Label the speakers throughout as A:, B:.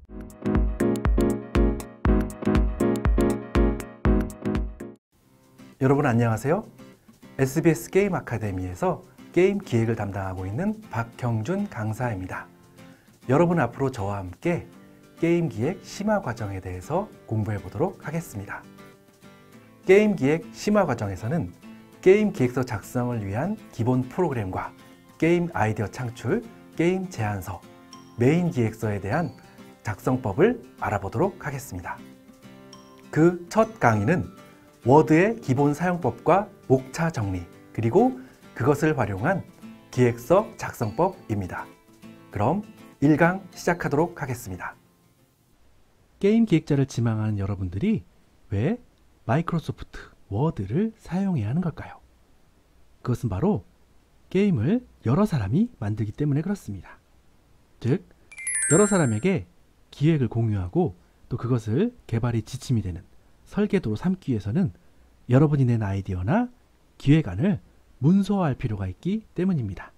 A: 여러분 안녕하세요. SBS 게임 아카데미에서 게임 기획을 담당하고 있는 박형준 강사입니다. 여러분 앞으로 저와 함께 게임 기획 심화 과정에 대해서 공부해 보도록 하겠습니다. 게임 기획 심화 과정에서는 게임 기획서 작성을 위한 기본 프로그램과 게임 아이디어 창출, 게임 제안서, 메인 기획서에 대한 작성법을 알아보도록 하겠습니다. 그 첫 강의는 워드의 기본 사용법과 목차 정리, 그리고 그것을 활용한 기획서 작성법입니다. 그럼 1강 시작하도록 하겠습니다. 게임 기획자를 지망하는 여러분들이 왜 마이크로소프트 워드를 사용해야 하는 걸까요? 그것은 바로 게임을 여러 사람이 만들기 때문에 그렇습니다. 즉, 여러 사람에게 기획을 공유하고 또 그것을 개발이 지침이 되는 설계도로 삼기 위해서는 여러분이 낸 아이디어나 기획안을 문서화할 필요가 있기 때문입니다.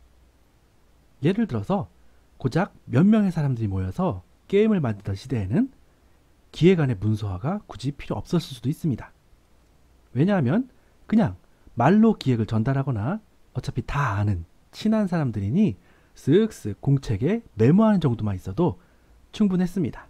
A: 예를 들어서 고작 몇 명의 사람들이 모여서 게임을 만들던 시대에는 기획안의 문서화가 굳이 필요 없었을 수도 있습니다. 왜냐하면 그냥 말로 기획을 전달하거나 어차피 다 아는 친한 사람들이니 쓱쓱 공책에 메모하는 정도만 있어도 충분했습니다.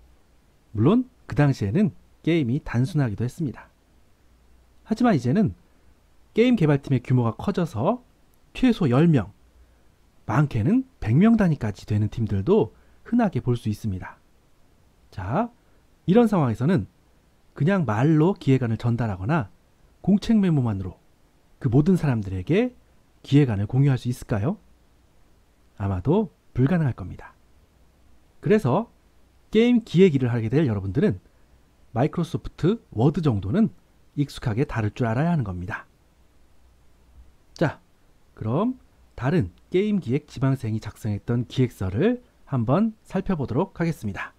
A: 물론 그 당시에는 게임이 단순하기도 했습니다. 하지만 이제는 게임 개발팀의 규모가 커져서 최소 10명, 많게는 100명 단위까지 되는 팀들도 흔하게 볼 수 있습니다. 자, 이런 상황에서는 그냥 말로 기획안을 전달하거나 공책 메모만으로 그 모든 사람들에게 기획안을 공유할 수 있을까요? 아마도 불가능할 겁니다. 그래서 게임 기획 일을 하게 될 여러분들은 마이크로소프트 워드 정도는 익숙하게 다룰 줄 알아야 하는 겁니다. 자, 그럼 다른 게임 기획 지망생이 작성했던 기획서를 한번 살펴보도록 하겠습니다.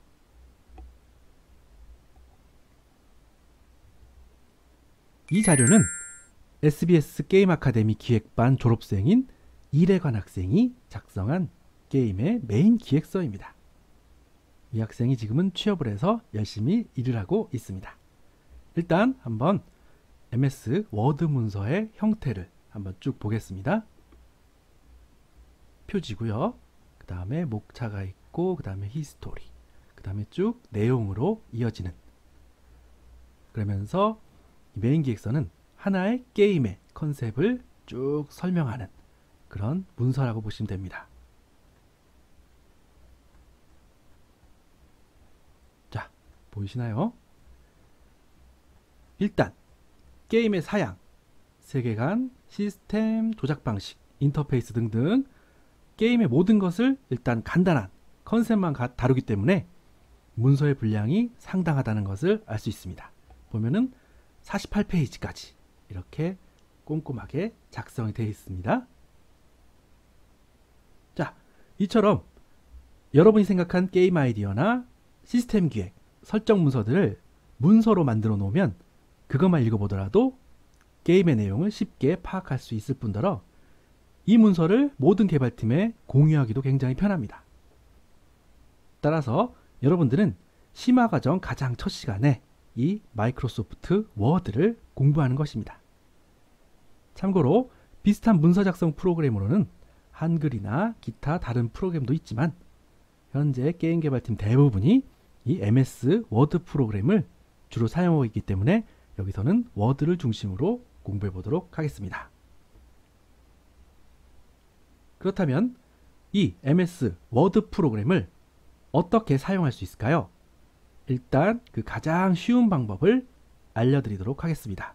A: 이 자료는 SBS 게임 아카데미 기획반 졸업생인 이래관 학생이 작성한 게임의 메인 기획서입니다. 이 학생이 지금은 취업을 해서 열심히 일을 하고 있습니다. 일단 한번 MS 워드 문서의 형태를 한번 쭉 보겠습니다. 표지고요. 그 다음에 목차가 있고 그 다음에 히스토리, 그 다음에 쭉 내용으로 이어지는, 그러면서 이 메인 기획서는 하나의 게임의 컨셉을 쭉 설명하는 그런 문서라고 보시면 됩니다. 자, 보이시나요? 일단 게임의 사양, 세계관, 시스템, 조작 방식, 인터페이스 등등 게임의 모든 것을 일단 간단한 컨셉만 다루기 때문에 문서의 분량이 상당하다는 것을 알 수 있습니다. 보면은 48페이지까지 이렇게 꼼꼼하게 작성이 되어 있습니다. 자, 이처럼 여러분이 생각한 게임 아이디어나 시스템 기획, 설정 문서들을 문서로 만들어 놓으면 그것만 읽어보더라도 게임의 내용을 쉽게 파악할 수 있을 뿐더러 이 문서를 모든 개발팀에 공유하기도 굉장히 편합니다. 따라서 여러분들은 심화 과정 가장 첫 시간에 이 마이크로소프트 워드를 공부하는 것입니다. 참고로 비슷한 문서 작성 프로그램으로는 한글이나 기타 다른 프로그램도 있지만 현재 게임 개발팀 대부분이 이 MS 워드 프로그램을 주로 사용하고 있기 때문에 여기서는 워드를 중심으로 공부해 보도록 하겠습니다. 그렇다면 이 MS 워드 프로그램을 어떻게 사용할 수 있을까요? 일단 그 가장 쉬운 방법을 알려드리도록 하겠습니다.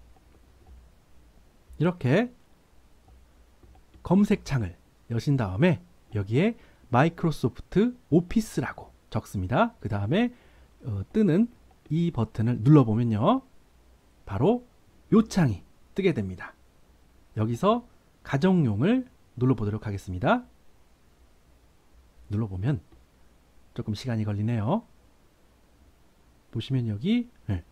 A: 이렇게 검색창을 여신 다음에 여기에 마이크로소프트 오피스라고 적습니다. 그 다음에 뜨는 이 버튼을 눌러보면요, 바로 요 창이 뜨게 됩니다. 여기서 가정용을 눌러보도록 하겠습니다. 눌러보면 조금 시간이 걸리네요. 보시면 여기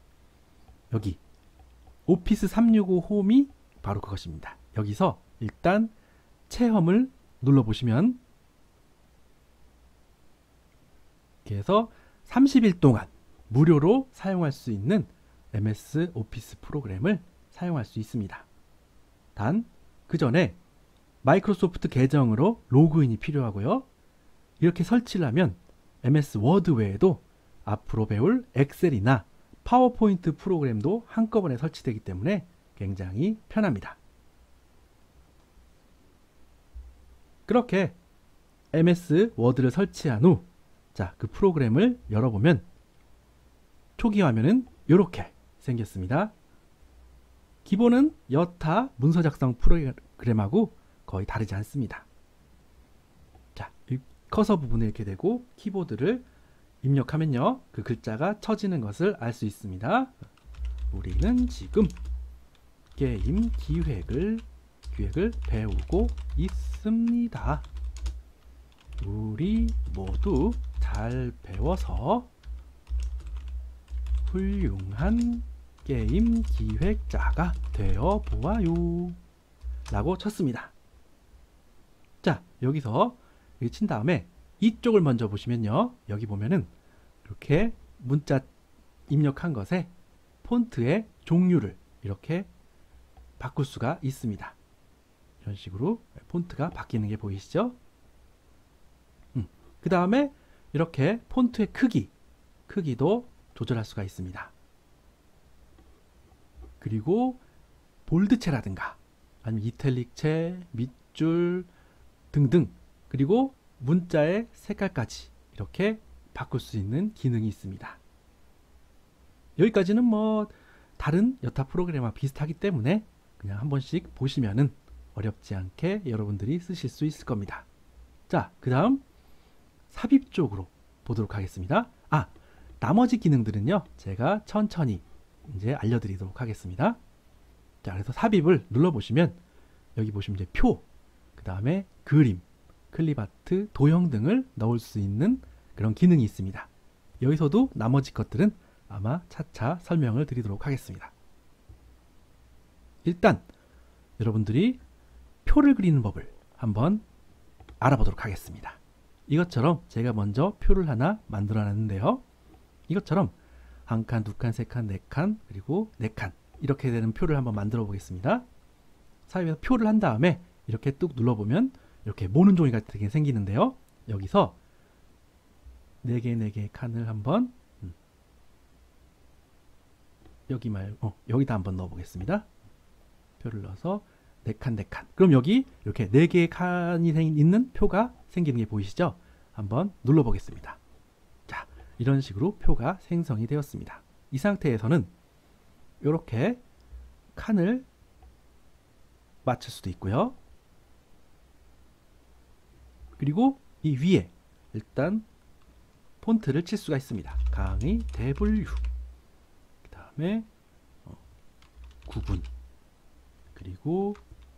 A: 오피스 365 홈이 바로 그것입니다. 여기서 일단 체험을 눌러보시면 이렇게 해서 30일 동안 무료로 사용할 수 있는 MS 오피스 프로그램을 사용할 수 있습니다. 단 그 전에 마이크로소프트 계정으로 로그인이 필요하고요. 이렇게 설치를 하면 MS 워드 외에도 앞으로 배울 엑셀이나 파워포인트 프로그램도 한꺼번에 설치되기 때문에 굉장히 편합니다. 그렇게 MS 워드를 설치한 후 그 프로그램을 열어보면 초기 화면은 이렇게 생겼습니다. 기본은 여타 문서 작성 프로그램하고 거의 다르지 않습니다. 이 커서 부분에 이렇게 되고 키보드를 입력하면요, 그 글자가 쳐지는 것을 알 수 있습니다. 우리는 지금 게임 기획을 배우고 있습니다. 우리 모두 잘 배워서 훌륭한 게임 기획자가 되어 보아요 라고 쳤습니다. 여기서 여기 친 다음에 이쪽을 먼저 보시면요, 여기 보면은 이렇게 문자 입력한 것에 폰트의 종류를 이렇게 바꿀 수가 있습니다. 이런 식으로 폰트가 바뀌는 게 보이시죠? 그 다음에 이렇게 폰트의 크기도 조절할 수가 있습니다. 그리고 볼드체라든가 아니면 이탈릭체, 밑줄 등등, 그리고 문자의 색깔까지 이렇게 바꿀 수 있는 기능이 있습니다. 여기까지는 다른 여타 프로그램과 비슷하기 때문에 그냥 한 번씩 보시면은 어렵지 않게 여러분들이 쓰실 수 있을 겁니다. 그 다음 삽입 쪽으로 보도록 하겠습니다. 나머지 기능들은요, 제가 천천히 이제 알려드리도록 하겠습니다. 그래서 삽입을 눌러보시면 여기 보시면 이제 표, 그 다음에 그림, 클립아트, 도형 등을 넣을 수 있는 그런 기능이 있습니다. 여기서도 나머지 것들은 아마 차차 설명을 드리도록 하겠습니다. 일단 여러분들이 표를 그리는 법을 한번 알아보도록 하겠습니다. 이것처럼 제가 먼저 표를 하나 만들어 놨는데요. 이것처럼 한 칸, 두 칸, 세 칸, 네 칸, 그리고 네 칸 이렇게 되는 표를 한번 만들어 보겠습니다. 삽입해서 표를 한 다음에 이렇게 뚝 눌러보면 이렇게 모는 종이 같은 게 생기는데요. 여기서 4개, 4개의 칸을 한번 여기다 한번 넣어 보겠습니다. 표를 넣어서 4칸, 4칸. 그럼 여기 이렇게 4개의 칸이 있는 표가 생기는 게 보이시죠? 한번 눌러 보겠습니다. 이런 식으로 표가 생성이 되었습니다. 이 상태에서는 이렇게 칸을 맞출 수도 있고요. 그리고 이 위에 일단 폰트를 칠 수가 있습니다. 강의 대분류, 그 다음에 구분, 그리고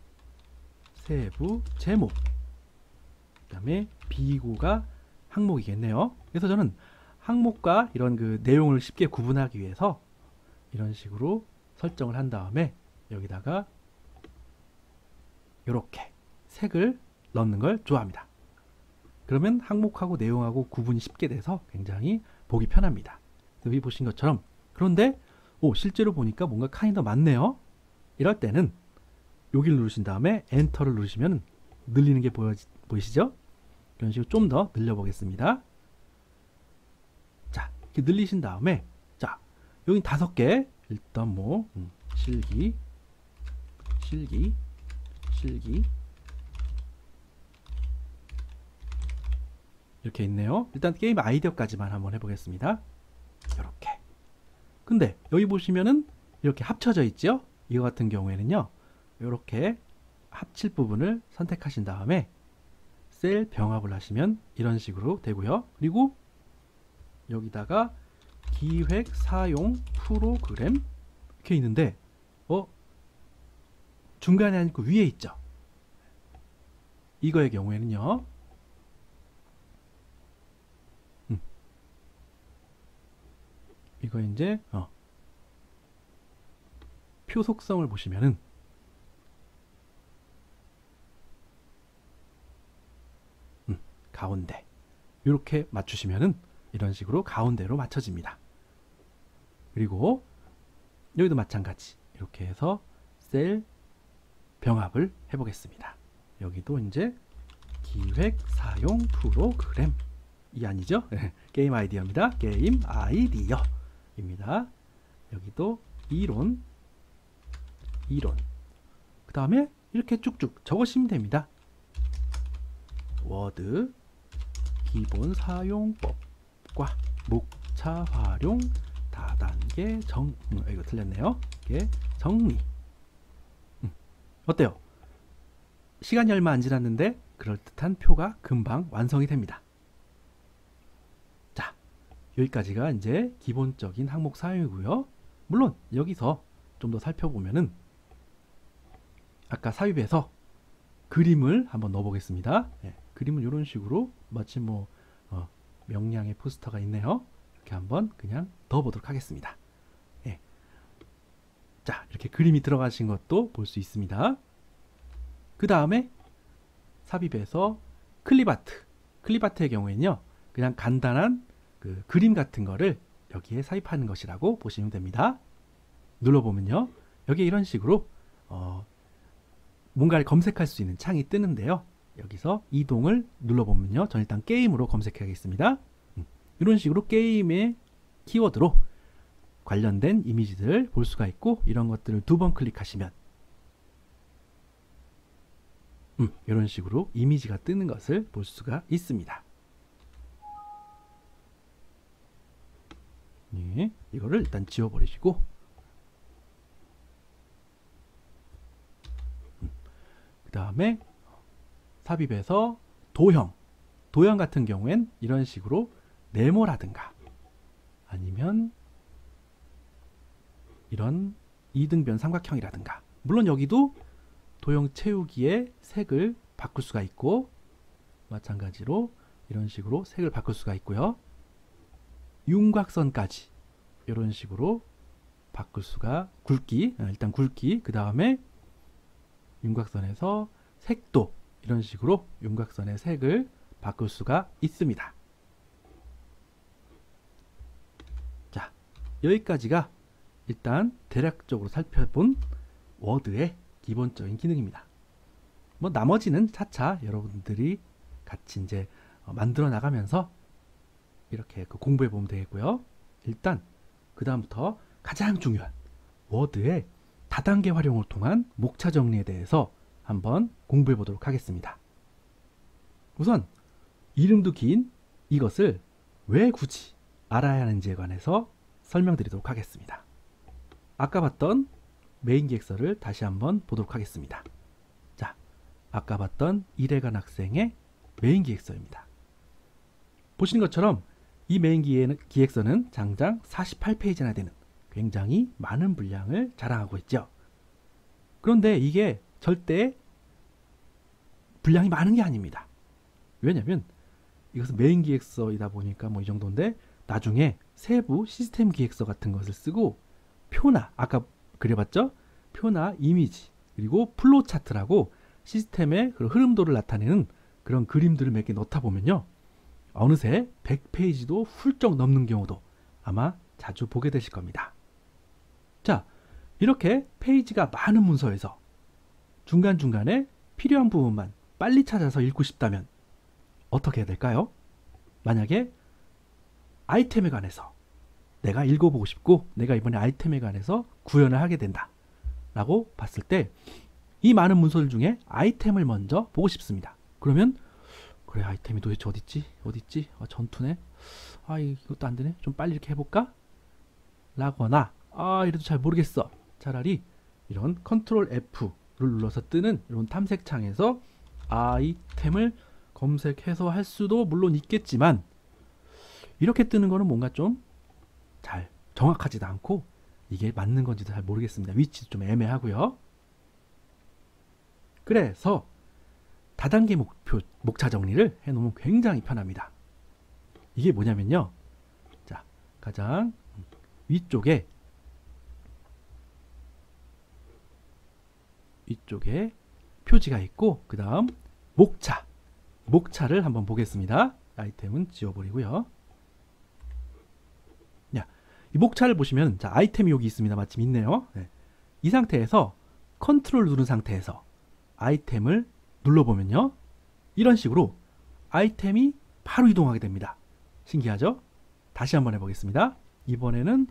A: 세부 제목, 그 다음에 비고가 항목이겠네요. 그래서 저는 항목과 이런 그 내용을 쉽게 구분하기 위해서 이런 식으로 설정을 한 다음에 여기다가 이렇게 색을 넣는 걸 좋아합니다. 그러면 항목하고 내용하고 구분이 쉽게 돼서 굉장히 보기 편합니다. 여기 보신 것처럼. 그런데 실제로 보니까 뭔가 칸이 더 많네요. 이럴 때는 여기를 누르신 다음에 엔터를 누르시면 늘리는 게 보이시죠? 이런 식으로 좀 더 늘려 보겠습니다. 이렇게 늘리신 다음에 여기 5개 일단 실기 이렇게 있네요. 일단 게임 아이디어까지만 한번 해보겠습니다. 이렇게. 근데 여기 보시면은 이렇게 합쳐져 있죠? 이거 같은 경우에는요, 이렇게 합칠 부분을 선택하신 다음에 셀 병합을 하시면 이런 식으로 되고요. 그리고 여기다가 기획 사용 프로그램 이렇게 있는데 중간에 아니고 위에 있죠. 이거의 경우에는요, 이거 이제 표 속성을 보시면은 가운데 이렇게 맞추시면은 이런 식으로 가운데로 맞춰집니다. 그리고 여기도 마찬가지 이렇게 해서 셀 병합을 해보겠습니다. 여기도 이제 기획 사용 프로그램 이 아니죠? 게임 아이디어입니다. 게임 아이디어입니다. 여기도 이론 그 다음에 이렇게 쭉쭉 적으시면 됩니다. 워드 기본 사용법과 목차 활용 다단계 이거 틀렸네요. 이게 정리. 어때요? 시간이 얼마 안 지났는데 그럴듯한 표가 금방 완성이 됩니다. 자, 여기까지가 이제 기본적인 항목 사용이고요. 물론 여기서 좀 더 살펴보면은 아까 삽입에서 그림을 한번 넣어 보겠습니다. 그림은 이런 식으로 마치 뭐 명량의 포스터가 있네요. 이렇게 한번 그냥 넣어 보도록 하겠습니다. 자, 이렇게 그림이 들어가신 것도 볼 수 있습니다. 그 다음에 삽입에서 클립아트의 경우에는요, 그냥 간단한 그 그림 같은 거를 여기에 삽입하는 것이라고 보시면 됩니다. 눌러보면요, 여기 이런 식으로 뭔가를 검색할 수 있는 창이 뜨는데요. 여기서 이동을 눌러보면요, 전 일단 게임으로 검색하겠습니다. 이런 식으로 게임의 키워드로 관련된 이미지들 볼 수가 있고, 이런 것들을 2번 클릭하시면 이런 식으로 이미지가 뜨는 것을 볼 수가 있습니다. 이거를 일단 지워버리시고, 그 다음에 삽입에서 도형 같은 경우엔 이런 식으로 네모라든가 아니면 이런 이등변 삼각형이라든가, 물론 여기도 도형 채우기에 색을 바꿀 수가 있고, 마찬가지로 이런 식으로 색을 바꿀 수가 있고요. 윤곽선까지 이런 식으로 바꿀 수가, 일단 굵기, 그 다음에 윤곽선에서 색도 이런 식으로 윤곽선의 색을 바꿀 수가 있습니다. 자, 여기까지가 일단 대략적으로 살펴본 워드의 기본적인 기능입니다. 뭐 나머지는 차차 여러분들이 같이 이제 만들어 나가면서 이렇게 공부해 보면 되겠고요. 일단 그 다음부터 가장 중요한 워드의 다단계 활용을 통한 목차 정리에 대해서 한번 공부해 보도록 하겠습니다. 우선 이름도 긴 이것을 왜 굳이 알아야 하는지에 관해서 설명드리도록 하겠습니다. 아까 봤던 메인 기획서를 다시 한번 보도록 하겠습니다. 자, 아까 봤던 이래간 학생의 메인 기획서입니다. 보시는 것처럼 이 메인 기획서는 장장 48페이지나 되는 굉장히 많은 분량을 자랑하고 있죠. 그런데 이게 절대 분량이 많은 게 아닙니다. 왜냐면 이것은 메인 기획서이다 보니까 뭐 이 정도인데, 나중에 세부 시스템 기획서 같은 것을 쓰고 표나, 아까 그려봤죠? 표나 이미지, 그리고 플로우 차트라고 시스템의 그런 흐름도를 나타내는 그런 그림들을 몇 개 넣다 보면요, 어느새 100페이지도 훌쩍 넘는 경우도 아마 자주 보게 되실 겁니다. 자, 이렇게 페이지가 많은 문서에서 중간중간에 필요한 부분만 빨리 찾아서 읽고 싶다면 어떻게 해야 될까요? 만약에 아이템에 관해서 내가 읽어보고 싶고, 내가 이번에 아이템에 관해서 구현을 하게 된다 라고 봤을 때, 이 많은 문서들 중에 아이템을 먼저 보고 싶습니다. 그러면 그래, 아이템이 도대체 어딨지? 전투네? 이것도 안되네? 좀 빨리 이렇게 해볼까? 라거나, 이래도 잘 모르겠어. 차라리 이런 컨트롤 F를 눌러서 뜨는 이런 탐색창에서 아이템을 검색해서 할 수도 물론 있겠지만, 이렇게 뜨는 거는 뭔가 좀 잘 정확하지도 않고 이게 맞는 건지도 잘 모르겠습니다. 위치도 좀 애매하고요. 그래서 다단계 목차 정리를 해놓으면 굉장히 편합니다. 이게 뭐냐면요, 자, 가장 위쪽에 표지가 있고, 그 다음 목차를 한번 보겠습니다. 아이템은 지워버리고요.
B: 이 목차를 보시면 자, 아이템이 여기 있습니다. 마침 있네요. 네. 이 상태에서 컨트롤 누른 상태에서 아이템을 눌러보면요. 이런 식으로 아이템이 바로 이동하게 됩니다. 신기하죠? 다시 한번 해보겠습니다. 이번에는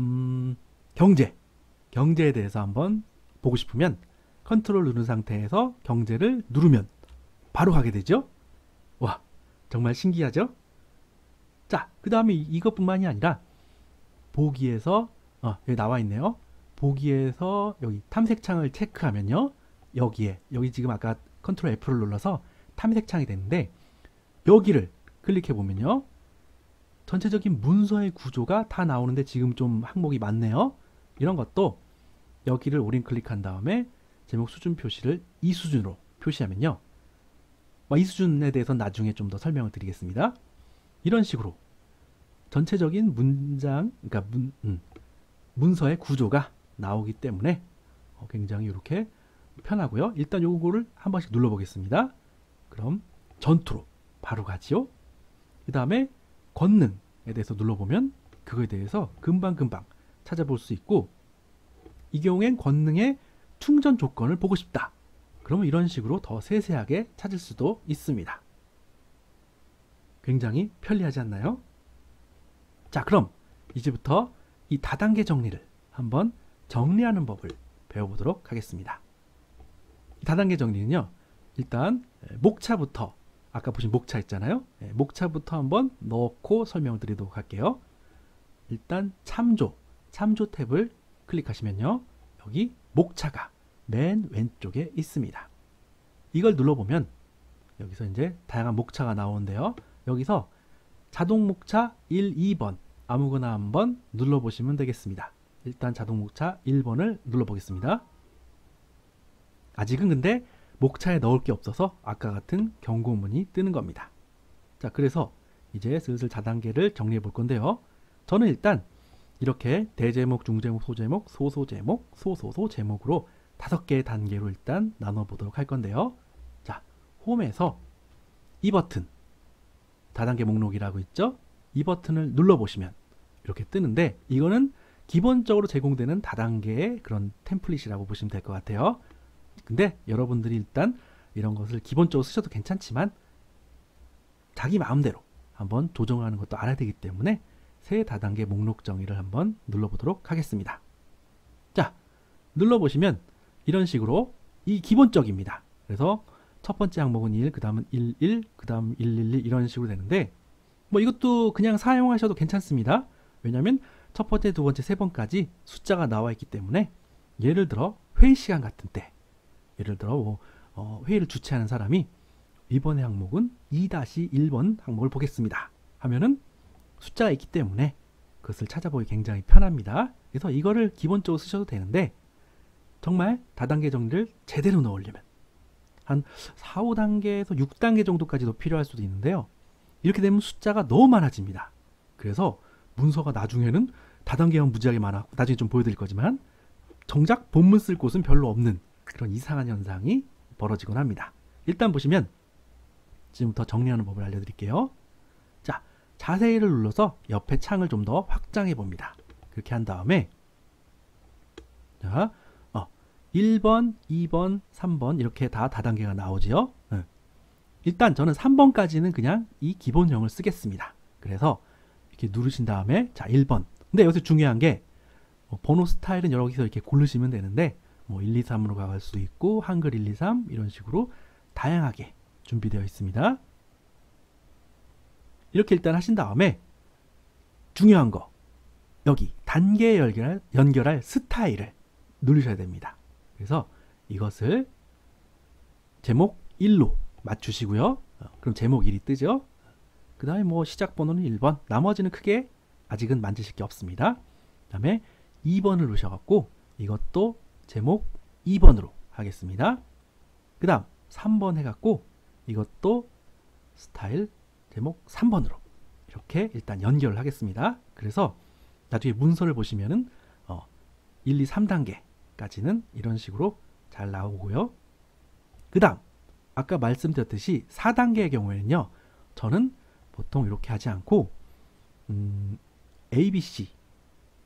B: 경제에 대해서 한번 보고 싶으면 컨트롤 누른 상태에서 경제를 누르면 바로 가게 되죠. 와, 정말 신기하죠? 자, 그 다음에 이것뿐만이 아니라 보기에서 여기 나와 있네요. 보기에서 여기 탐색창을 체크하면요. 여기 지금 아까 컨트롤 F를 눌러서 탐색창이 됐는데 여기를 클릭해 보면요. 전체적인 문서의 구조가 다 나오는데 지금 좀 항목이 많네요. 이런 것도 여기를 오른 클릭한 다음에 제목 수준 표시를 이 수준으로 표시하면요. 이 수준에 대해서는 나중에 좀 더 설명을 드리겠습니다. 이런 식으로 전체적인 문장, 그러니까 문서의 구조가 나오기 때문에 굉장히 이렇게 편하고요. 일단 요거를 한 번씩 눌러보겠습니다. 그럼 전투로 바로 가지요. 그 다음에 권능에 대해서 눌러보면 그거에 대해서 금방금방 찾아볼 수 있고, 이 경우엔 권능의 충전 조건을 보고 싶다. 그러면 이런 식으로 더 세세하게 찾을 수도 있습니다. 굉장히 편리하지 않나요? 자, 그럼 이제부터 이 다단계 정리를 한번 정리하는 법을 배워보도록 하겠습니다. 다단계 정리는요, 일단 목차부터, 아까 보신 목차 있잖아요. 목차부터 한번 넣고 설명을 드리도록 할게요. 일단 참조 탭을 클릭하시면요, 여기 목차가 맨 왼쪽에 있습니다. 이걸 눌러보면 여기서 이제 다양한 목차가 나오는데요. 여기서 자동 목차 1, 2번 아무거나 한번 눌러보시면 되겠습니다. 일단 자동 목차 1번을 눌러보겠습니다. 아직은 근데 목차에 넣을 게 없어서 아까 같은 경고문이 뜨는 겁니다. 자, 그래서 이제 슬슬 다단계를 정리해 볼 건데요. 저는 일단 이렇게 대제목, 중제목, 소제목, 소소제목, 소소소 제목으로 5개의 단계로 일단 나눠보도록 할 건데요. 자, 홈에서 이 버튼, 다단계 목록이라고 있죠? 이 버튼을 눌러보시면 이렇게 뜨는데, 이거는 기본적으로 제공되는 다단계의 그런 템플릿이라고 보시면 될 것 같아요. 근데 여러분들이 일단 이런 것을 기본적으로 쓰셔도 괜찮지만 자기 마음대로 한번 조정하는 것도 알아야 되기 때문에 새 다단계 목록 정의를 한번 눌러보도록 하겠습니다. 자, 눌러보시면 이런 식으로 이 기본적입니다. 그래서 첫 번째 항목은 1, 그 다음은 11, 그 다음 111 이런 식으로 되는데, 뭐 이것도 그냥 사용하셔도 괜찮습니다. 왜냐하면 첫 번째, 두 번째, 세 번까지 숫자가 나와 있기 때문에, 예를 들어 회의 시간 같은 때, 예를 들어 회의를 주최하는 사람이 이번의 항목은 2-1번 항목을 보겠습니다 하면은 숫자가 있기 때문에 그것을 찾아보기 굉장히 편합니다. 그래서 이거를 기본적으로 쓰셔도 되는데, 정말 다단계 정리를 제대로 넣으려면 한 4, 5단계에서 6단계 정도까지도 필요할 수도 있는데요. 이렇게 되면 숫자가 너무 많아집니다. 그래서 문서가 나중에는 다단계만 무지하게 많아, 나중에 좀 보여드릴 거지만 정작 본문 쓸 곳은 별로 없는 그런 이상한 현상이 벌어지곤 합니다. 일단 보시면 지금부터 정리하는 법을 알려드릴게요. 자, 자세히를 눌러서 옆에 창을 좀 더 확장해 봅니다. 그렇게 한 다음에 자, 1번, 2번, 3번 이렇게 다 다단계가 나오지요. 일단 저는 3번까지는 그냥 이 기본형을 쓰겠습니다. 그래서 이렇게 누르신 다음에 자, 1번. 근데 여기서 중요한 게 번호 스타일은 여기서 이렇게 고르시면 되는데, 뭐 1, 2, 3으로 가갈 수도 있고 한글 1, 2, 3 이런 식으로 다양하게 준비되어 있습니다. 이렇게 일단 하신 다음에 중요한 거, 여기 단계 연결할 스타일을 누르셔야 됩니다. 그래서 이것을 제목 1로 맞추시고요. 그럼 제목 1이 뜨죠. 그 다음에 뭐 시작 번호는 1번, 나머지는 크게 아직은 만지실 게 없습니다. 그 다음에 2번을 누르셔갖고 이것도 제목 2번으로 하겠습니다. 그 다음 3번 해갖고 이것도 스타일 제목 3번으로 이렇게 일단 연결을 하겠습니다. 그래서 나중에 문서를 보시면은 1, 2, 3단계까지는 이런 식으로 잘 나오고요. 그 다음 아까 말씀드렸듯이 4단계의 경우에는요, 저는 보통 이렇게 하지 않고 ABC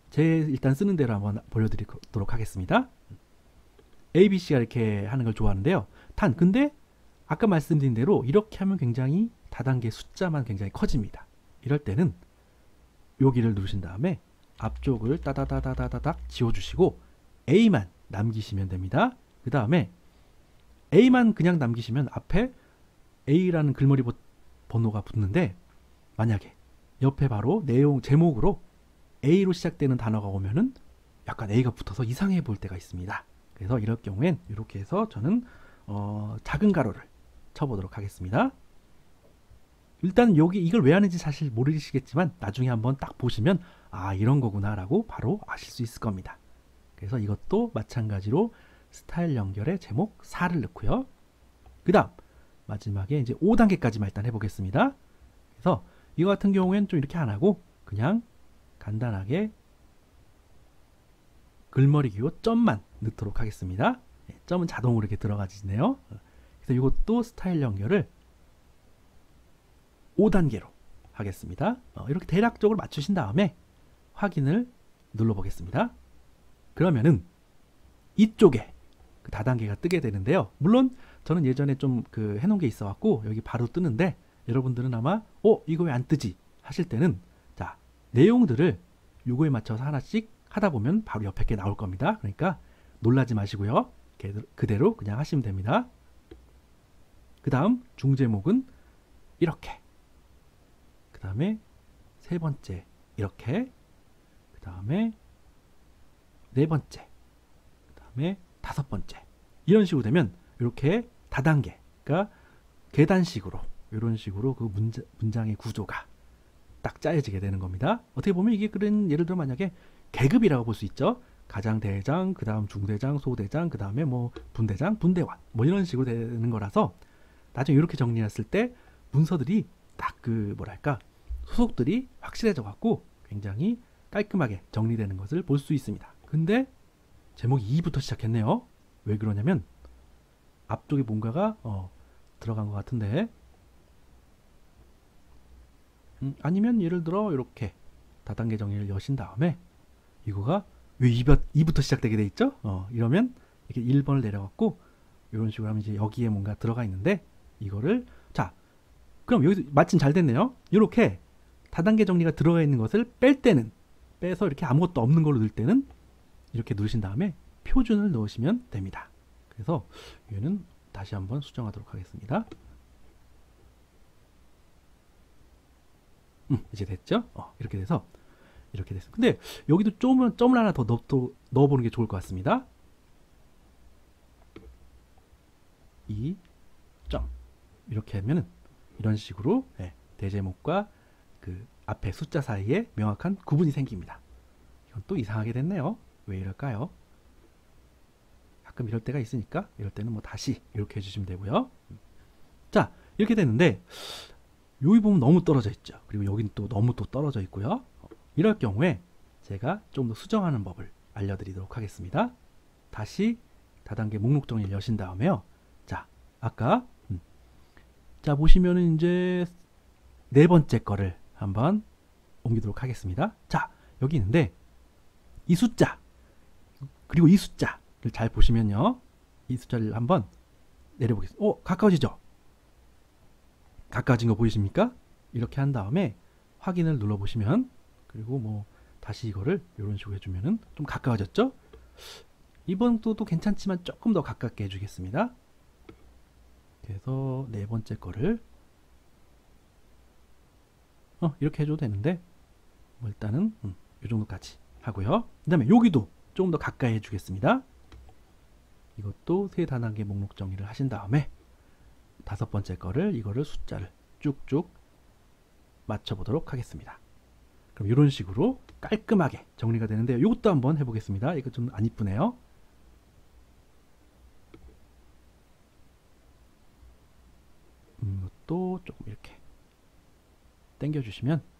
B: 제 일단 쓰는 대로 한번 보여드리도록 하겠습니다. ABC가 이렇게 하는 걸 좋아하는데요. 근데 아까 말씀드린 대로 이렇게 하면 굉장히 다단계 숫자만 굉장히 커집니다. 이럴 때는 여기를 누르신 다음에 앞쪽을 따다다다다닥 지워주시고 A만 남기시면 됩니다. 그 다음에 A만 그냥 남기시면 앞에 A라는 글머리 번호가 붙는데 만약에 옆에 바로 내용 제목으로 A로 시작되는 단어가 오면은 약간 A가 붙어서 이상해 보일 때가 있습니다. 그래서 이럴 경우엔 이렇게 해서 저는 작은 가로를 쳐보도록 하겠습니다. 일단 여기 이걸 왜 하는지 사실 모르시겠지만 나중에 한번 딱 보시면 아 이런 거구나 라고 바로 아실 수 있을 겁니다. 그래서 이것도 마찬가지로 스타일 연결에 제목 4를 넣고요. 그 다음 마지막에 이제 5단계까지만 일단 해보겠습니다. 그래서 이거 같은 경우에는 좀 이렇게 안 하고 그냥 간단하게 글머리 기호 점만 넣도록 하겠습니다. 점은 자동으로 이렇게 들어가지네요. 그래서 이것도 스타일 연결을 5단계로 하겠습니다. 이렇게 대략적으로 맞추신 다음에 확인을 눌러보겠습니다. 그러면은 이쪽에 그 다단계가 뜨게 되는데요. 물론 저는 예전에 좀 해놓은 게 있어갖고 여기 바로 뜨는데 여러분들은 아마 이거 왜 안 뜨지 하실 때는 자 내용들을 요거에 맞춰서 하나씩 하다 보면 바로 옆에 게 나올 겁니다. 그러니까 놀라지 마시고요. 그대로 그냥 하시면 됩니다. 그 다음 중제목은 이렇게, 그 다음에 세 번째 이렇게, 그 다음에 네 번째, 그 다음에 다섯 번째, 이런 식으로 되면 이렇게 다단계, 그러니까 계단식으로 이런 식으로 그 문장의 구조가 딱 짜여지게 되는 겁니다. 어떻게 보면 이게 그런 예를 들어 만약에 계급이라고 볼 수 있죠. 가장 대장, 그 다음 중대장, 소대장, 그 다음에 뭐 분대장, 분대원 뭐 이런 식으로 되는 거라서 나중에 이렇게 정리했을 때 문서들이 딱 뭐랄까 소속들이 확실해져 갖고 굉장히 깔끔하게 정리되는 것을 볼 수 있습니다. 근데 제목이 2부터 시작했네요. 왜 그러냐면 앞쪽에 뭔가가 들어간 것 같은데 아니면 예를 들어 이렇게 다단계 정리를 여신 다음에 이거가 왜 2부터 시작되게 돼 있죠? 이러면 이렇게 1번을 내려갖고 이런 식으로 하면 이제 여기에 뭔가 들어가 있는데 이거를 자 그럼 여기서 마침 잘 됐네요. 이렇게 다단계 정리가 들어가 있는 것을 뺄 때는 빼서 이렇게 아무것도 없는 걸로 넣을 때는 이렇게 누르신 다음에 표준을 넣으시면 됩니다. 그래서 얘는 다시 한번 수정하도록 하겠습니다. 이제 됐죠? 이렇게 돼서 이렇게 됐어요. 근데 여기도 점을 하나 더 넣어보는 게 좋을 것 같습니다. 2점 이렇게 하면은 이런 식으로 대제목과 그 앞에 숫자 사이에 명확한 구분이 생깁니다. 이건 또 이상하게 됐네요. 왜 이럴까요? 가끔 이럴 때가 있으니까 이럴 때는 뭐 다시 이렇게 해주시면 되고요. 자 이렇게 됐는데 여기 보면 너무 떨어져 있죠. 그리고 여기는 또 너무 또 떨어져 있고요. 이럴 경우에 제가 좀 더 수정하는 법을 알려드리도록 하겠습니다. 다시 다단계 목록 정리를 여신 다음에요. 자 아까 자 보시면은 이제 네 번째 거를 한번 옮기도록 하겠습니다. 자 여기 있는데 이 숫자 그리고 이 숫자를 잘 보시면요. 이 숫자를 한번 내려보겠습니다. 가까워지죠? 가까워진 거 보이십니까? 이렇게 한 다음에 확인을 눌러보시면 그리고 뭐 다시 이거를 이런 식으로 해주면은 좀 가까워졌죠? 이번 또도 괜찮지만 조금 더 가깝게 해주겠습니다. 그래서 네 번째 거를 이렇게 해줘도 되는데 뭐 일단은 이 정도까지 하고요. 그 다음에 여기도 조금 더 가까이 해주겠습니다. 이것도 세 단계 목록 정리를 하신 다음에 다섯 번째 거를 이거를 숫자를 쭉쭉 맞춰보도록 하겠습니다. 그럼 이런 식으로 깔끔하게 정리가 되는데 이것도 한번 해보겠습니다. 이거 좀 안 이쁘네요. 이것도 조금 이렇게 당겨주시면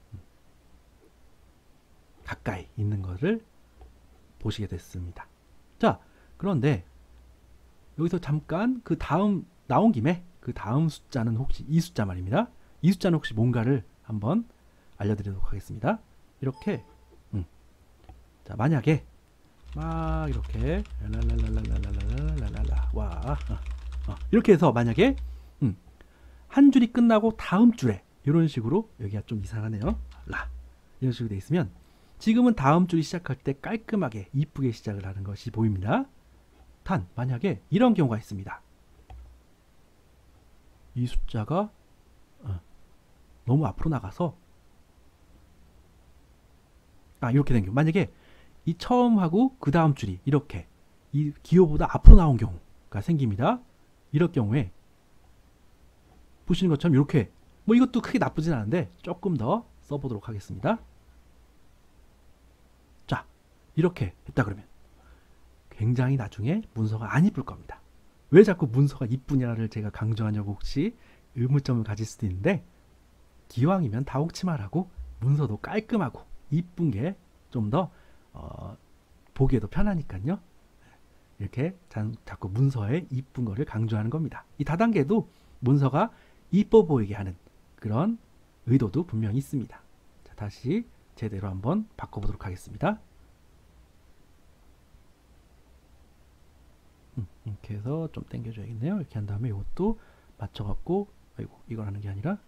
B: 가까이 있는 것을 보시게 됐습니다. 자 그런데 여기서 잠깐 그 다음 나온 김에 그 다음 숫자는 혹시 이 숫자 말입니다. 이 숫자는 혹시 뭔가를 한번 알려드리도록 하겠습니다. 이렇게 자, 만약에 막 이렇게 랄랄랄랄랄랄랄랄랄라 와 이렇게 해서 만약에 한 줄이 끝나고 다음 줄에 이런 식으로 여기가 좀 이상하네요. 라 이런 식으로 돼 있으면 지금은 다음 줄이 시작할 때 깔끔하게 이쁘게 시작을 하는 것이 보입니다. 단 만약에 이런 경우가 있습니다. 이 숫자가 너무 앞으로 나가서 이렇게 된 경우, 만약에 이 처음하고 그 다음 줄이 이렇게 이 기호보다 앞으로 나온 경우가 생깁니다. 이럴 경우에 보시는 것처럼 이렇게 뭐 이것도 크게 나쁘진 않은데 조금 더 써보도록 하겠습니다. 자, 이렇게 했다 그러면 굉장히 나중에 문서가 안 이쁠 겁니다. 왜 자꾸 문서가 이쁘냐를 제가 강조하냐고 혹시 의문점을 가질 수도 있는데, 기왕이면 다홍치마라고 문서도 깔끔하고 이쁜 게 좀 더 보기에도 편하니까요. 이렇게 자꾸 문서에 이쁜 거를 강조하는 겁니다. 이 다단계도 문서가 이뻐 보이게 하는 그런 의도도 분명히 있습니다. 자, 다시 제대로 한번 바꿔보도록 하겠습니다. 이렇게 해서 좀 당겨줘야겠네요. 이렇게 한 다음에 이것도 맞춰갖고, 아이고 이걸 하는 게 아니라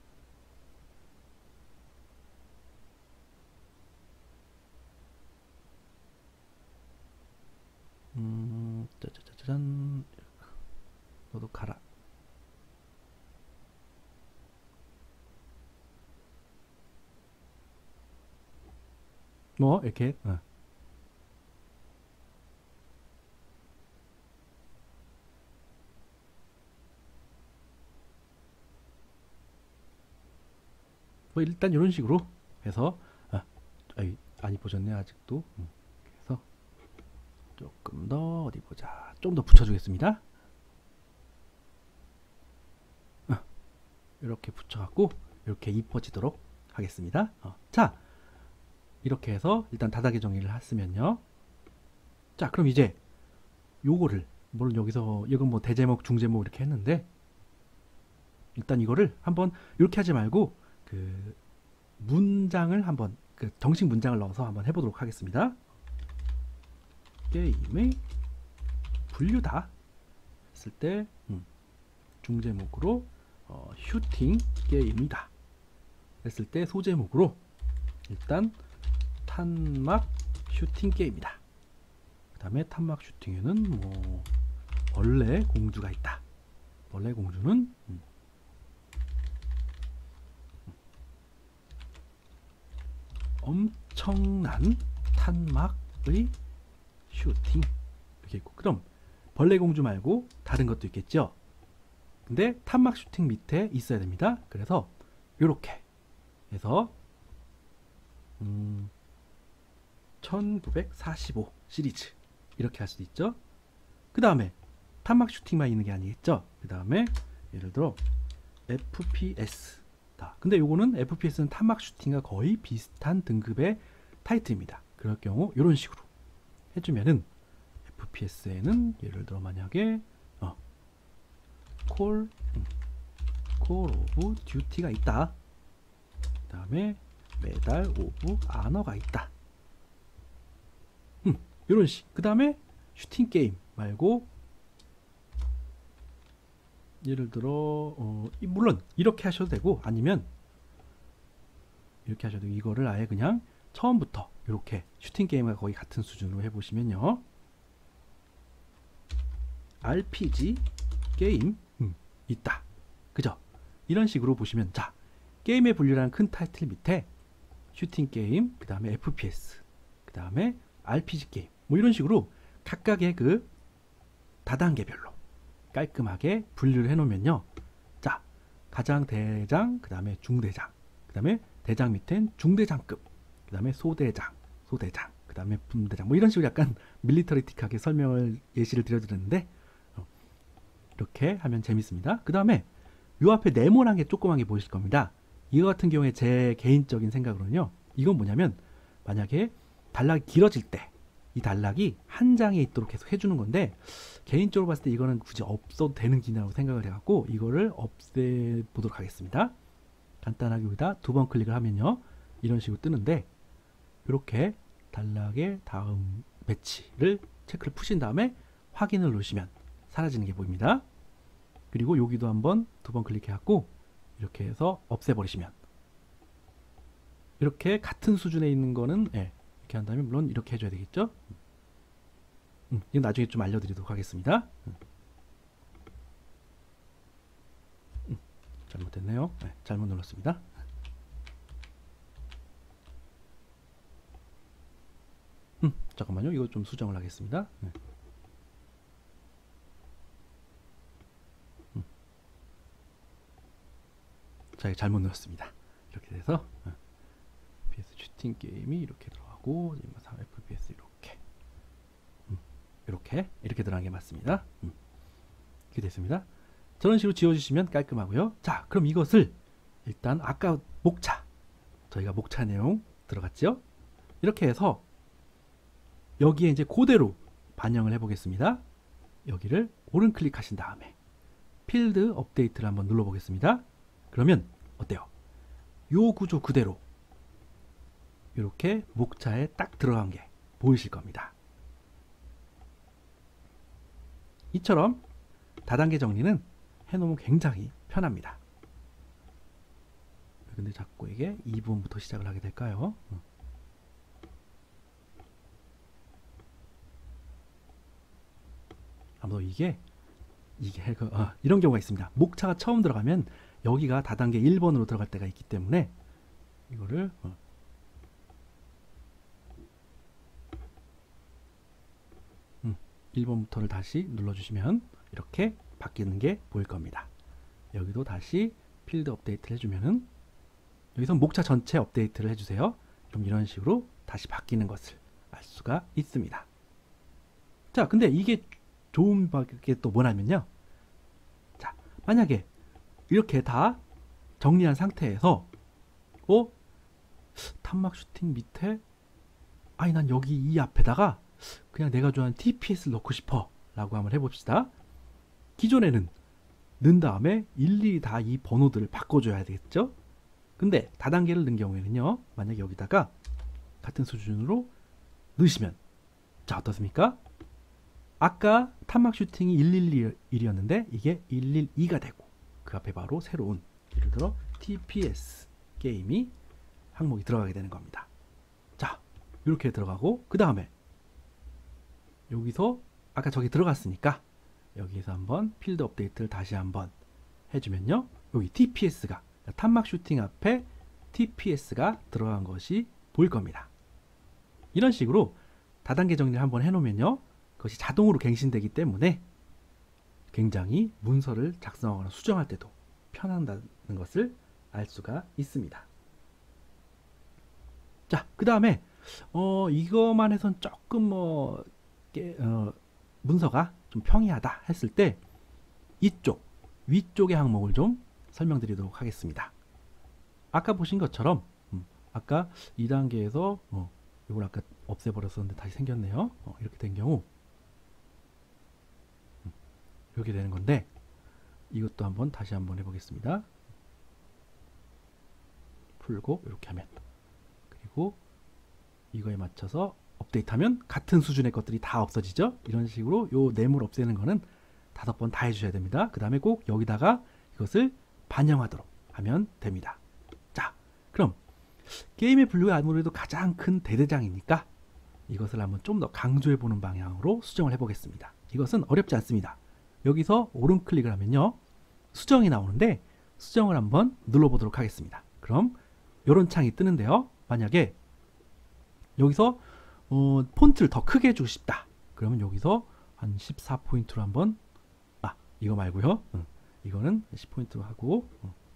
B: 짜자자잔, 너도 가라. 뭐 이렇게 뭐 일단 이런 식으로 해서 아니 보셨네 아직도. 그래서 조금 더 어디 보자, 좀 더 붙여주겠습니다. 이렇게 붙여갖고 이렇게 이뻐지도록 하겠습니다. 자, 이렇게 해서 일단 다단계 정리를 했으면요. 자, 그럼 이제 요거를 물론 여기서 이건 뭐 대제목 중제목 이렇게 했는데, 일단 이거를 한번 이렇게 하지 말고 그 문장을 한번 그 정식 문장을 넣어서 한번 해보도록 하겠습니다. 게임의 분류다 했을 때 중제목으로 슈팅 게임이다 했을 때 소제목으로 일단 탄막 슈팅 게임이다. 그 다음에 탄막 슈팅에는 뭐 벌레 공주가 있다. 벌레 공주는 엄청난 탄막의 슈팅 이렇게 있고, 그럼 벌레 공주 말고 다른 것도 있겠죠. 근데 탄막 슈팅 밑에 있어야 됩니다. 그래서 이렇게 해서 1945 시리즈 이렇게 할 수도 있죠. 그 다음에 탄막 슈팅만 있는 게 아니겠죠. 그 다음에 예를 들어 FPS 다. 근데 요거는 FPS는 탄막 슈팅과 거의 비슷한 등급의 타이틀입니다. 그럴 경우 이런 식으로 해주면은 FPS에는 예를 들어 만약에 콜 오브 듀티가 있다. 그 다음에 메달 오브 아너가 있다. 이런 식. 그 다음에 슈팅 게임 말고 예를 들어 물론 이렇게 하셔도 되고, 아니면 이렇게 하셔도 되고, 이거를 아예 그냥 처음부터 이렇게 슈팅 게임과 거의 같은 수준으로 해보시면요. RPG 게임 있다. 그죠? 이런 식으로 보시면, 자, 게임의 분류라는 큰 타이틀 밑에 슈팅 게임, 그 다음에 FPS, 그 다음에 RPG 게임, 뭐 이런 식으로 각각의 그 다단계별로 깔끔하게 분류를 해놓으면요. 자, 가장 대장, 그 다음에 중대장, 그 다음에 대장 밑엔 중대장급, 그 다음에 소대장, 그 다음에 분대장, 뭐 이런 식으로 약간 밀리터리틱하게 설명을 예시를 드려드렸는데, 이렇게 하면 재밌습니다. 그 다음에 요 앞에 네모난 게 조그만 게 보이실 겁니다. 이거 같은 경우에 제 개인적인 생각으로는요, 이건 뭐냐면 만약에 단락이 길어질 때 이 단락이 한 장에 있도록 계속 해주는 건데, 개인적으로 봤을 때 이거는 굳이 없어도 되는 기능이라고 생각을 해갖고 이거를 없애보도록 하겠습니다. 간단하게 여기다 두 번 클릭을 하면요, 이런 식으로 뜨는데, 이렇게 단락의 다음 배치를 체크를 푸신 다음에 확인을 누르시면 사라지는 게 보입니다. 그리고 여기도 한번 2번 클릭해갖고 이렇게 해서 없애버리시면, 이렇게 같은 수준에 있는 거는 이렇게 한다면 물론 이렇게 해줘야 되겠죠. 이건 나중에 좀 알려드리도록 하겠습니다. 잘못됐네요. 잘못 눌렀습니다. 잠깐만요. 이거 좀 수정을 하겠습니다. 자, 이거 잘못 눌렀습니다. 이렇게 돼서 FPS 슈팅 게임이 이렇게 들어가고 3 FPS 이렇게 들어간 게 맞습니다. 이렇게 됐습니다. 저런 식으로 지워주시면 깔끔하고요. 자, 그럼 이것을 일단 아까 목차, 저희가 목차 내용 들어갔죠? 이렇게 해서 여기에 이제 그대로 반영을 해 보겠습니다. 여기를 오른 클릭하신 다음에 필드 업데이트를 한번 눌러 보겠습니다. 그러면 어때요? 요 구조 그대로 이렇게 목차에 딱 들어간 게 보이실 겁니다. 이처럼 다단계 정리는 해놓으면 굉장히 편합니다. 근데 자꾸 이게 이 부분부터 시작을 하게 될까요? 아무튼 이게 이런 경우가 있습니다. 목차가 처음 들어가면 여기가 다단계 1번으로 들어갈 때가 있기 때문에 이거를 1번부터를 다시 눌러주시면 이렇게 바뀌는 게 보일 겁니다. 여기도 다시 필드 업데이트를 해주면은 여기서 목차 전체 업데이트를 해주세요. 그럼 이런 식으로 다시 바뀌는 것을 알 수가 있습니다. 자, 근데 이게 좋은 게 또 뭐냐면요. 자, 만약에 이렇게 다 정리한 상태에서 탄막 슈팅 밑에 난 여기 이 앞에다가 그냥 내가 좋아하는 TPS 넣고 싶어 라고 한번 해봅시다. 기존에는 넣은 다음에 일일이 다 이 번호들을 바꿔줘야 되겠죠. 근데 다단계를 넣은 경우에는요, 만약 여기다가 같은 수준으로 넣으시면 자, 어떻습니까? 아까 탄막 슈팅이 111이었는데 이게 112가 되고 그 앞에 바로 새로운, 예를 들어 TPS 게임이 항목이 들어가게 되는 겁니다. 자, 이렇게 들어가고 그 다음에 여기서 아까 저기 들어갔으니까 여기서 한번 필드 업데이트를 다시 한번 해주면요, 여기 TPS가, 탄막 슈팅 앞에 TPS가 들어간 것이 보일 겁니다. 이런 식으로 다단계 정리를 한번 해놓으면요, 그것이 자동으로 갱신되기 때문에 굉장히 문서를 작성하거나 수정할 때도 편하다는 것을 알 수가 있습니다. 자, 그 다음에 이거만 해선 조금 문서가 좀 평이하다 했을 때 이쪽 위쪽의 항목을 좀 설명드리도록 하겠습니다. 아까 보신 것처럼 아까 2단계에서 이걸 아까 없애버렸었는데 다시 생겼네요. 이렇게 된 경우 이렇게 되는 건데, 이것도 한번 다시 한번 해보겠습니다. 풀고 이렇게 하면, 그리고 이거에 맞춰서 업데이트하면 같은 수준의 것들이 다 없어지죠. 이런 식으로 요 뇌물 없애는 거는 5번 다 해주셔야 됩니다. 그 다음에 꼭 여기다가 이것을 반영하도록 하면 됩니다. 자, 그럼 게임의 분류가 아무래도 가장 큰 대대장이니까 이것을 한번 좀 더 강조해 보는 방향으로 수정을 해 보겠습니다. 이것은 어렵지 않습니다. 여기서 오른 클릭을 하면요, 수정이 나오는데 수정을 한번 눌러 보도록 하겠습니다. 그럼 이런 창이 뜨는데요, 만약에 여기서 폰트를 더 크게 해주고 싶다 그러면 여기서 한 14포인트로 한번, 이거 말고요, 이거는 10포인트로 하고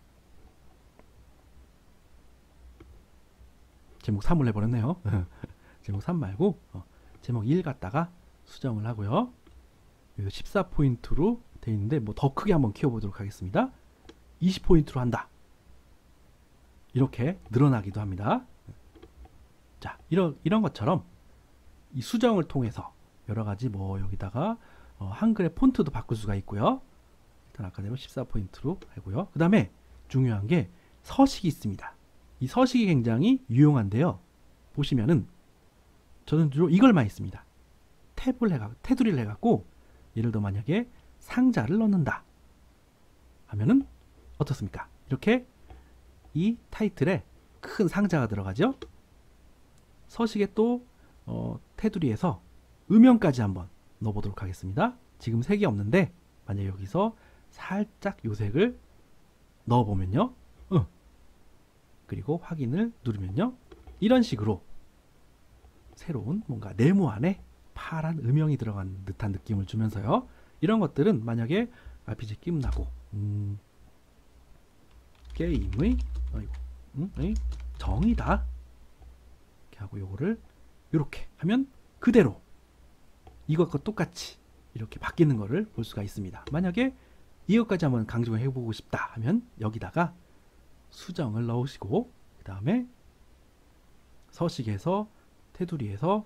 B: 제목 3을 해버렸네요. 제목 3 말고 제목 1 갖다가 수정을 하고요, 14포인트로 되어 있는데 뭐 더 크게 한번 키워보도록 하겠습니다. 20포인트로 한다, 이렇게 늘어나기도 합니다. 자, 이런 것처럼 이 수정을 통해서 여러가지 여기다가 한글의 폰트도 바꿀 수가 있고요. 일단 아까 대로 14포인트로 하고요. 그 다음에 중요한 게 서식이 있습니다. 이 서식이 굉장히 유용한데요, 보시면은 저는 주로 이걸 많이 씁니다. 테두리를 해갖고 예를 들어 만약에 상자를 넣는다 하면은 어떻습니까? 이렇게 이 타이틀에 큰 상자가 들어가죠. 서식에 또 테두리에서 음영까지 한번 넣어보도록 하겠습니다. 지금 색이 없는데 만약에 여기서 살짝 요색을 넣어보면요. 그리고 확인을 누르면요. 이런 식으로 새로운 뭔가 네모 안에 파란 음영이 들어간 듯한 느낌을 주면서요. 이런 것들은 만약에 RPG 끝나고 게임의 정의다 이렇게 하고 요거를 이렇게 하면 그대로 이것과 똑같이 이렇게 바뀌는 것을 볼 수가 있습니다. 만약에 이것까지 한번 강조해 보고 싶다 하면 여기다가 수정을 넣으시고 그 다음에 서식에서 테두리에서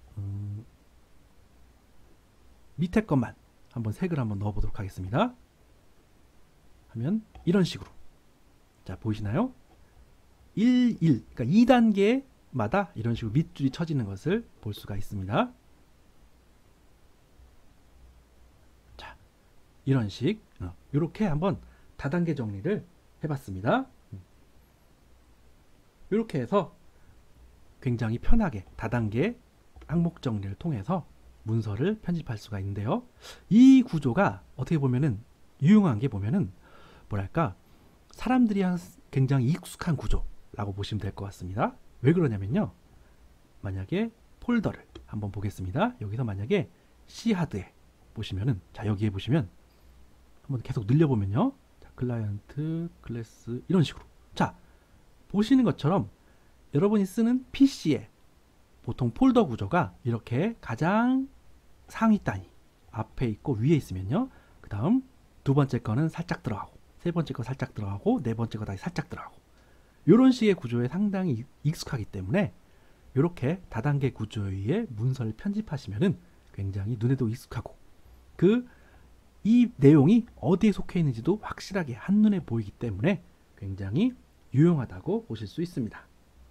B: 밑에 것만 한번 색을 한번 넣어 보도록 하겠습니다. 하면 이런 식으로 자 보이시나요? 1, 그러니까 2단계마다 이런 식으로 밑줄이 쳐지는 것을 볼 수가 있습니다. 자 이런 식 이렇게 한번 다단계 정리를 해봤습니다. 이렇게 해서 굉장히 편하게 다단계 항목 정리를 통해서 문서를 편집할 수가 있는데요. 이 구조가 어떻게 보면은 유용한 게 보면은 뭐랄까 사람들이 굉장히 익숙한 구조라고 보시면 될 것 같습니다. 왜 그러냐면요. 만약에 폴더를 한번 보겠습니다. 여기서 만약에 C하드에 보시면은 자 여기에 보시면 한번 계속 늘려보면요. 자, 클라이언트, 클래스 이런 식으로 자 보시는 것처럼 여러분이 쓰는 PC에 보통 폴더 구조가 이렇게 가장 상위 단위 앞에 있고 위에 있으면요. 그 다음 두 번째 거는 살짝 들어가고 세 번째 거 살짝 들어가고 네 번째 거 다시 살짝 들어가고 이런 식의 구조에 상당히 익숙하기 때문에 이렇게 다단계 구조의 문서를 편집하시면은 굉장히 눈에도 익숙하고 이 내용이 어디에 속해 있는지도 확실하게 한눈에 보이기 때문에 굉장히 유용하다고 보실 수 있습니다.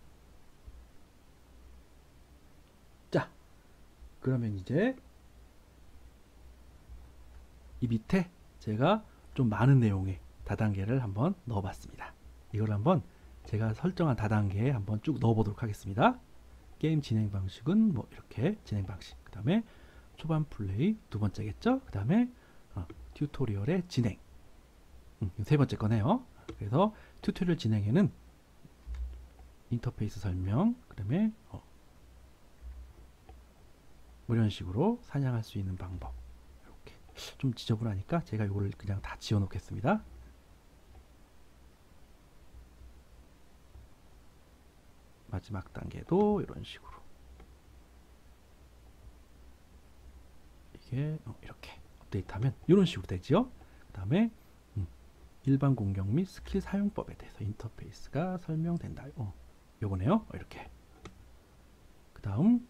B: 자, 그러면 이제 이 밑에 제가 좀 많은 내용의 다단계를 한번 넣어봤습니다. 이걸 한번 제가 설정한 다단계에 한번 쭉 넣어보도록 하겠습니다. 게임 진행 방식은 뭐 이렇게 진행 방식, 그 다음에 초반 플레이 두 번째겠죠? 그 다음에 튜토리얼의 진행 세 번째 거네요. 그래서 튜토리얼 진행에는 인터페이스 설명, 그 다음에 뭐 이런 식으로 사냥할 수 있는 방법 이렇게 좀 지저분하니까 제가 이거를 그냥 다 지워 놓겠습니다. 마지막 단계도 이런 식으로 이게 이렇게 업데이트하면 이런 식으로 되지요. 그 다음에 일반 공격 및 스킬 사용법에 대해서 인터페이스가 설명된다. 요거네요. 이렇게. 그 다음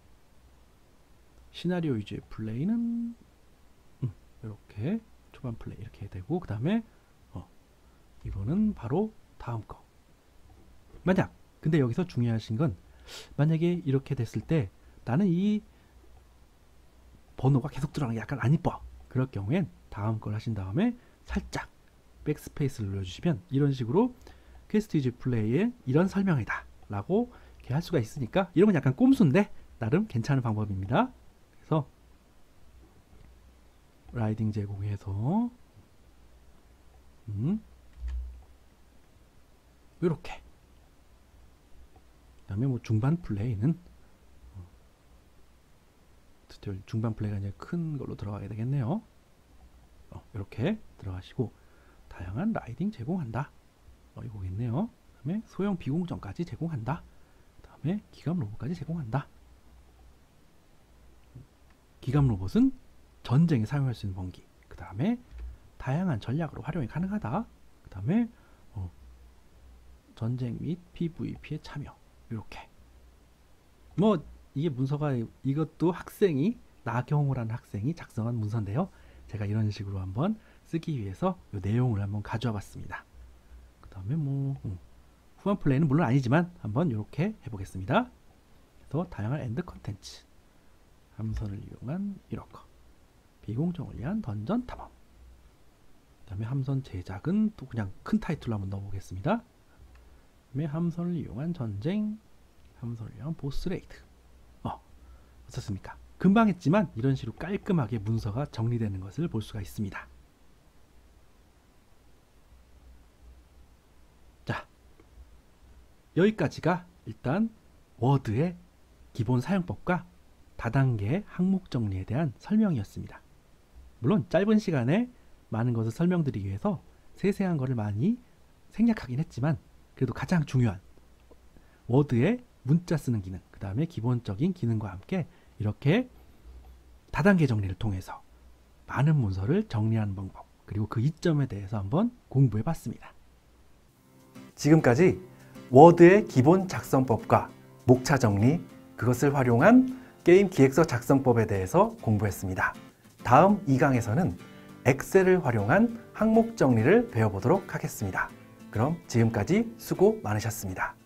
B: 시나리오 위주의 플레이는 이렇게 초반 플레이 이렇게 되고 그 다음에 이거는 바로 다음 거. 근데 여기서 중요하신 건 만약에 이렇게 됐을 때 나는 이 번호가 계속 들어가는 게 약간 안 이뻐. 그럴 경우엔 다음 걸 하신 다음에 살짝 백스페이스를 눌러주시면 이런 식으로 퀘스트 위주 플레이의 이런 설명이다 라고 이렇게 할 수가 있으니까 이런 건 약간 꼼수인데 나름 괜찮은 방법입니다. 그래서 라이딩 제공해서 이렇게 그 다음에 뭐 중반 플레이는 중반 플레이가 이제 큰 걸로 들어가게 되겠네요. 이렇게 들어가시고 다양한 라이딩 제공한다. 이거겠네요. 그 다음에 소형 비공정까지 제공한다. 그 다음에 기갑 로봇까지 제공한다. 기갑 로봇은 전쟁에 사용할 수 있는 번기. 그 다음에 다양한 전략으로 활용이 가능하다. 그 다음에 전쟁 및 PVP에 참여. 이렇게. 뭐 이게 문서가 이것도 학생이 나경호라는 학생이 작성한 문서인데요. 제가 이런 식으로 한번 쓰기 위해서 이 내용을 한번 가져와 봤습니다. 그 다음에 뭐 후반 플레이는 물론 아니지만 한번 이렇게 해보겠습니다. 그래서 다양한 엔드 컨텐츠, 함선을 이용한 이런 거, 비공정을 위한 던전 탐험. 그 다음에 함선 제작은 또 그냥 큰 타이틀로 한번 넣어보겠습니다. 그 다음에 함선을 이용한 전쟁, 함선을 이용한 보스 레이드. 어떻습니까? 금방 했지만 이런 식으로 깔끔하게 문서가 정리되는 것을 볼 수가 있습니다. 자, 여기까지가 일단 워드의 기본 사용법과 다단계 항목 정리에 대한 설명이었습니다. 물론 짧은 시간에 많은 것을 설명드리기 위해서 세세한 것을 많이 생략하긴 했지만 그래도 가장 중요한 워드의 문자 쓰는 기능, 그 다음에 기본적인 기능과 함께 이렇게 다단계 정리를 통해서 많은 문서를 정리하는 방법, 그리고 그 이점에 대해서 한번 공부해 봤습니다.
A: 지금까지 워드의 기본 작성법과 목차 정리, 그것을 활용한 게임 기획서 작성법에 대해서 공부했습니다. 다음 2강에서는 엑셀을 활용한 항목 정리를 배워보도록 하겠습니다. 그럼 지금까지 수고 많으셨습니다.